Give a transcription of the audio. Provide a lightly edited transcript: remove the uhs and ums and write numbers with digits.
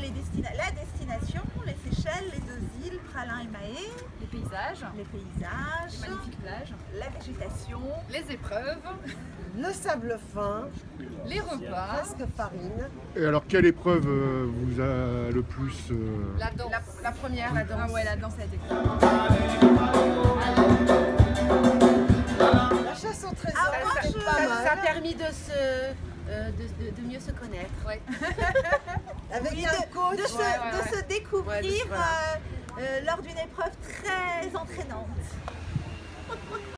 la destination, les Seychelles, les 2 îles, Praslin et Mahé. Les paysages. Les paysages. Les magnifiques plages. La végétation. Les épreuves. Le sable fin. Les repas. Presque farine. Et alors, quelle épreuve vous a le plus La danse. La première, la danse. Ah ouais, la danse a été cool. La chasse au trésor, Ah, c'était pas mal. Ça a permis de mieux se connaître. Ouais. Avec Oui, un coach. de se découvrir voilà. lors d'une épreuve très entraînante.